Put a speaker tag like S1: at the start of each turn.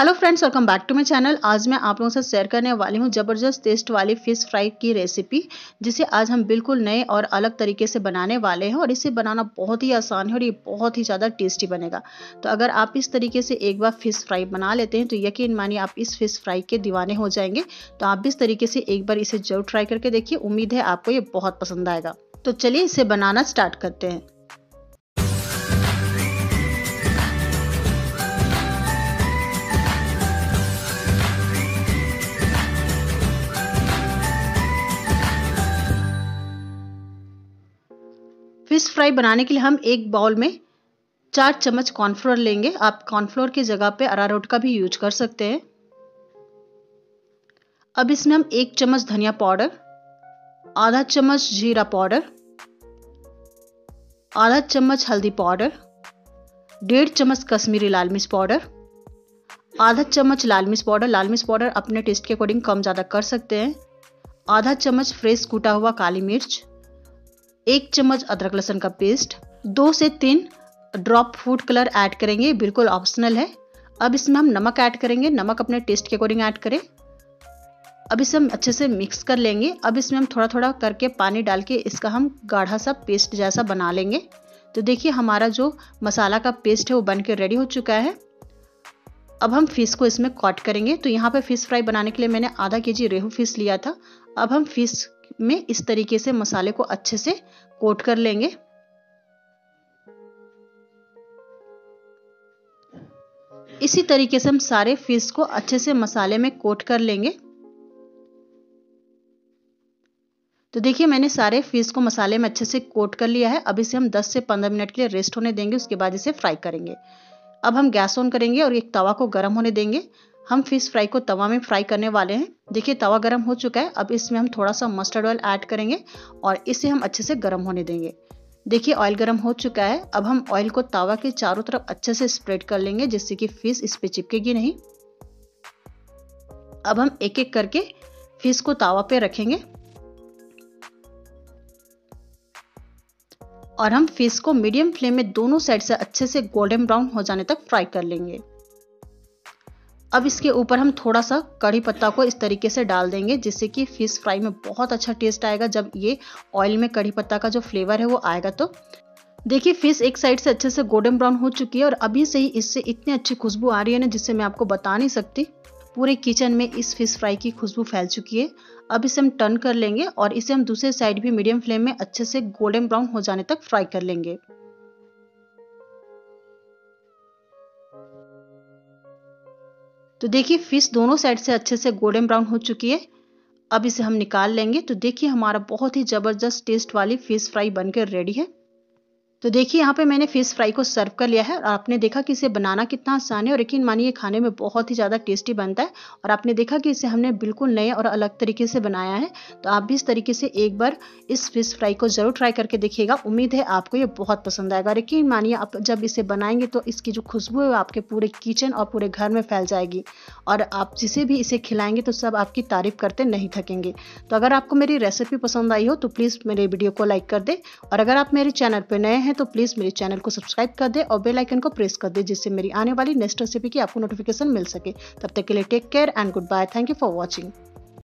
S1: Hello friends, welcome back to my channel. आज मैं आप लोगों से शेयर करने वाली हूँ ज़बरदस्त टेस्ट वाली फ़िश फ्राई की रेसिपी, जिसे आज हम बिल्कुल नए और अलग तरीके से बनाने वाले हैं। और इसे बनाना बहुत ही आसान है और ये बहुत ही ज़्यादा टेस्टी बनेगा। तो अगर आप इस तरीके से एक बार फ़िश फ्राई बना लेते हैं तो यकीन मानिए आप इस फ़िश फ्राई के दीवाने हो जाएंगे। तो आप भी इस तरीके से एक बार इसे ज़रूर ट्राई करके देखिए, उम्मीद है आपको ये बहुत पसंद आएगा। तो चलिए इसे बनाना स्टार्ट करते हैं। फिश फ्राई बनाने के लिए हम एक बाउल में 4 चम्मच कॉर्नफ्लोर लेंगे। आप कॉर्नफ्लोर की जगह पे अरारोट का भी यूज कर सकते हैं। अब इसमें हम 1 चम्मच धनिया पाउडर, आधा चम्मच जीरा पाउडर, आधा चम्मच हल्दी पाउडर, 1.5 चम्मच कश्मीरी लाल मिर्च पाउडर, आधा चम्मच लाल मिर्च पाउडर। लाल मिर्च पाउडर अपने टेस्ट के अकॉर्डिंग कम ज़्यादा कर सकते हैं। आधा चम्मच फ्रेश कूटा हुआ काली मिर्च, 1 चम्मच अदरक लहसुन का पेस्ट, 2 से 3 ड्रॉप फूड कलर ऐड करेंगे, बिल्कुल ऑप्शनल है। अब इसमें हम नमक ऐड करेंगे, नमक अपने टेस्ट के अकॉर्डिंग ऐड करें। अब इसे हम अच्छे से मिक्स कर लेंगे। अब इसमें हम थोड़ा थोड़ा करके पानी डाल के इसका हम गाढ़ा सा पेस्ट जैसा बना लेंगे। तो देखिए हमारा जो मसाला का पेस्ट है वो बन के रेडी हो चुका है। अब हम फिश को इसमें कट करेंगे। तो यहाँ पे फिश फ्राई बनाने के लिए मैंने आधा केजी रेहू फिश लिया था। अब हम फिश में इस तरीके से मसाले को अच्छे से कोट कर लेंगे। इसी तरीके से हम सारे फिश को अच्छे से मसाले में कोट कर लेंगे। तो देखिए मैंने सारे फिश को मसाले में अच्छे से कोट कर लिया है। अब इसे हम 10 से 15 मिनट के लिए रेस्ट होने देंगे, उसके बाद इसे फ्राई करेंगे। अब हम गैस ऑन करेंगे और एक तवा को गर्म होने देंगे। हम फिश फ्राई को तवा में फ्राई करने वाले हैं। देखिए तवा गर्म हो चुका है। अब इसमें हम थोड़ा सा मस्टर्ड ऑयल ऐड करेंगे और इसे हम अच्छे से गर्म होने देंगे। देखिए ऑयल गर्म हो चुका है। अब हम ऑयल को तवा के चारों तरफ अच्छे से स्प्रेड कर लेंगे, जिससे कि फिश इस पे चिपकेगी नहीं। अब हम एक एक करके फिश को तवा पे रखेंगे और हम फिश को मीडियम फ्लेम में दोनों साइड से अच्छे से गोल्डन ब्राउन हो जाने तक फ्राई कर लेंगे। अब इसके ऊपर हम थोड़ा सा कड़ी पत्ता को इस तरीके से डाल देंगे, जिससे कि फिश फ्राई में बहुत अच्छा टेस्ट आएगा। जब ये ऑयल में कड़ी पत्ता का जो फ्लेवर है वो आएगा तो देखिए फिश एक साइड से अच्छे से गोल्डन ब्राउन हो चुकी है और अभी से ही इससे इतनी अच्छी खुशबू आ रही है ना, जिससे मैं आपको बता नहीं सकती। पूरे किचन में इस फिश फ्राई की खुशबू फैल चुकी है। अब इसे हम टर्न कर लेंगे और इसे हम दूसरे साइड भी मीडियम फ्लेम में अच्छे से गोल्डन ब्राउन हो जाने तक फ्राई कर लेंगे। तो देखिए फिश दोनों साइड से अच्छे से गोल्डन ब्राउन हो चुकी है। अब इसे हम निकाल लेंगे। तो देखिए हमारा बहुत ही जबरदस्त टेस्ट वाली फिश फ्राई बनकर रेडी है। तो देखिए यहाँ पे मैंने फिश फ्राई को सर्व कर लिया है और आपने देखा कि इसे बनाना कितना आसान है और यकीन मानिए खाने में बहुत ही ज़्यादा टेस्टी बनता है। और आपने देखा कि इसे हमने बिल्कुल नए और अलग तरीके से बनाया है। तो आप भी इस तरीके से एक बार इस फिश फ्राई को ज़रूर ट्राई करके देखिएगा, उम्मीद है आपको ये बहुत पसंद आएगा। और यकीन मानिए आप जब इसे बनाएंगे तो इसकी जो खुशबू है वो आपके पूरे किचन और पूरे घर में फैल जाएगी और आप जिसे भी इसे खिलाएंगे तो सब आपकी तारीफ करते नहीं थकेंगे। तो अगर आपको मेरी रेसिपी पसंद आई हो तो प्लीज़ मेरे वीडियो को लाइक कर दे और अगर आप मेरे चैनल पर नए हैं तो प्लीज़ मेरे चैनल को सब्सक्राइब कर दे और बेल आइकन को प्रेस कर दे, जिससे मेरी आने वाली नेक्स्ट रेसिपी की आपको नोटिफिकेशन मिल सके। तब तक के लिए take care and goodbye. Thank you for watching.